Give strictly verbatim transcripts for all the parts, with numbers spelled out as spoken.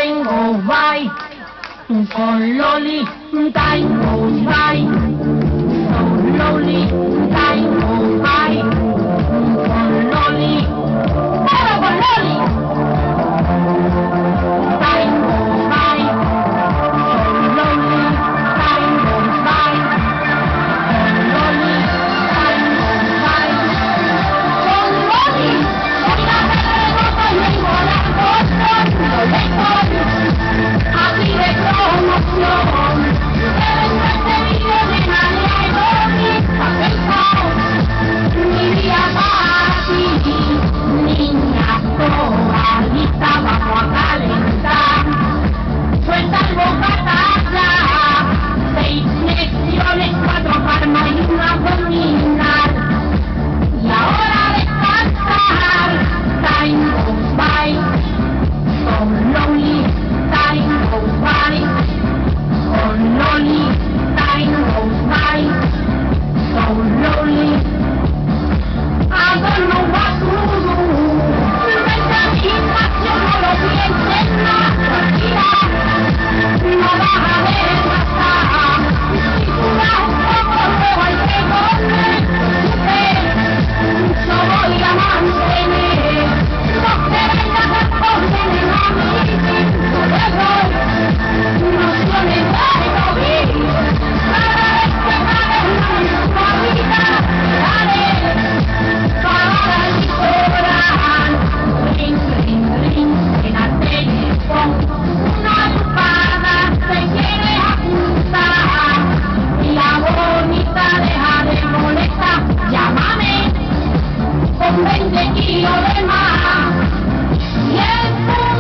time goes by, slowly time goes by, slowly time goes by, slowly, pero con Loli. Time goes by, slowly time goes by, slowly time goes by, slowly. Hoy la pelota y vengo la cosa, lo lejos. Así de promoción, deben este video de manera económica, pensado, mi día para ti, niña, toda lista, vamos a calentar, suelta el bocataza, seis flexiones, cuatro palmas y una abdominal, y ahora descansar, time goes by, so lonely. Time goes by, so lonely, time goes by, so lonely. I don't know what to do. Vente a mi gimnasio, no lo pienses más, tranquila, no vas a ver pasar. Si tú das un poco, luego hay que correr, yo voy a mantener. No te vengas a poner a mí. veinte kilos de más y el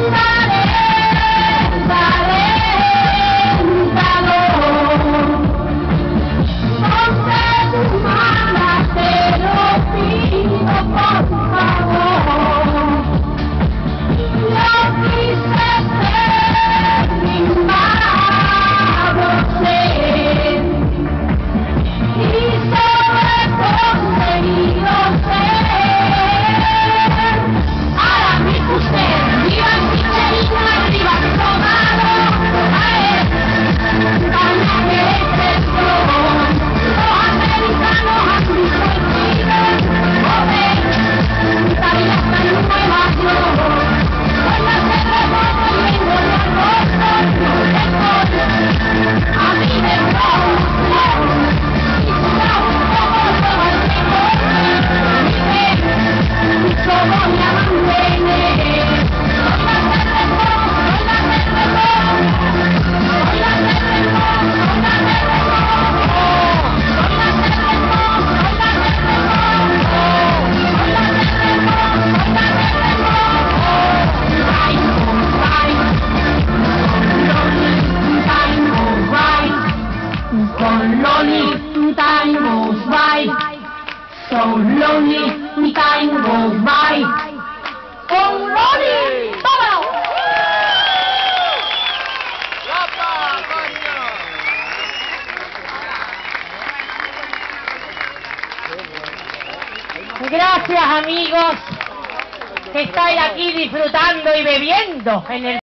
time goes by, so lonely, time goes by, so lonely. ¡Vámonos! Gracias, amigos, que estáis aquí disfrutando y bebiendo en el